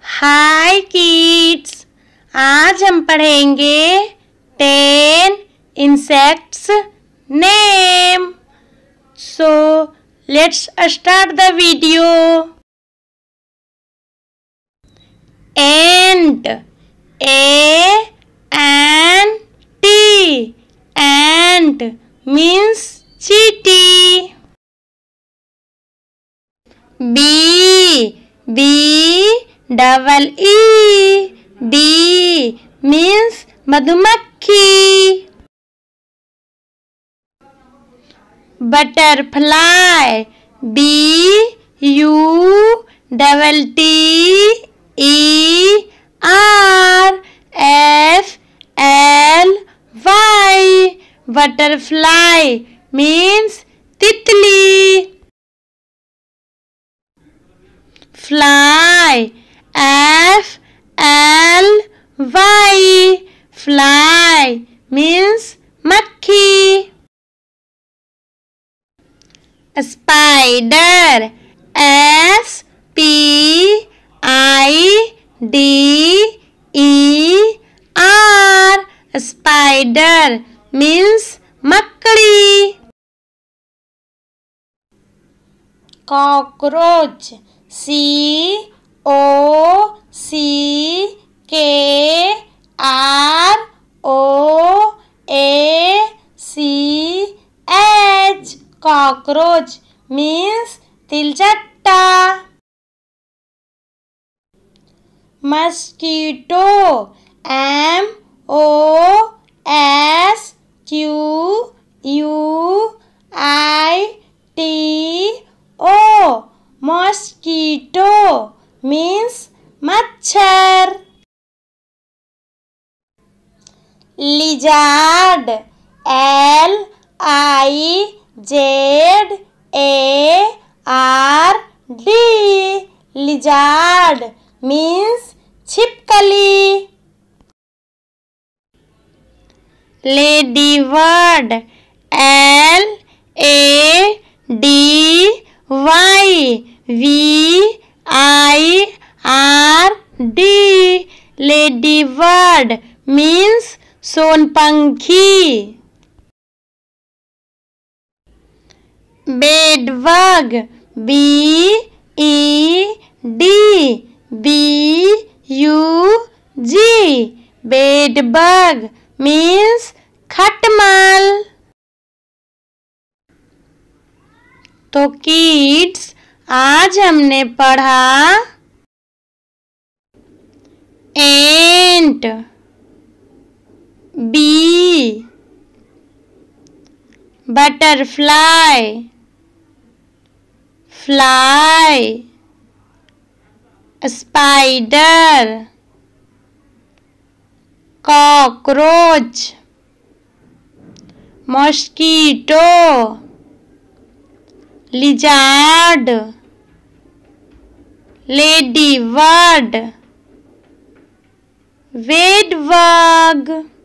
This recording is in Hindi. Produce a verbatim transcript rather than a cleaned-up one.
हाय किड्स, आज हम पढ़ेंगे ten insects name. So let's start the video. Ant, A N T, ant means चींटी। Bee, B double E, D means मधुमक्खी। Butterfly, B U double T E R F L Y, butterfly means तितली। Fly, F L Y, fly means मक्खी। Spider, S P I D E R, spider means मकड़ी। Cockroach, C O C K R O A C H, cockroach means तिलचट्टा। Mosquito, M O S Q U I T O, mosquito means मच्छर। Lizard, L I Z A R D, lizard means छिपकली। Lady bird, L A D Y V I R D, lady bird means सोनपंखी। Bed bug, B E D B U G, bed bug means खटमल। तो किड्स, आज हमने पढ़ा ant, bee, butterfly, fly, spider, cockroach, mosquito, lizard, lady bird, bed bug.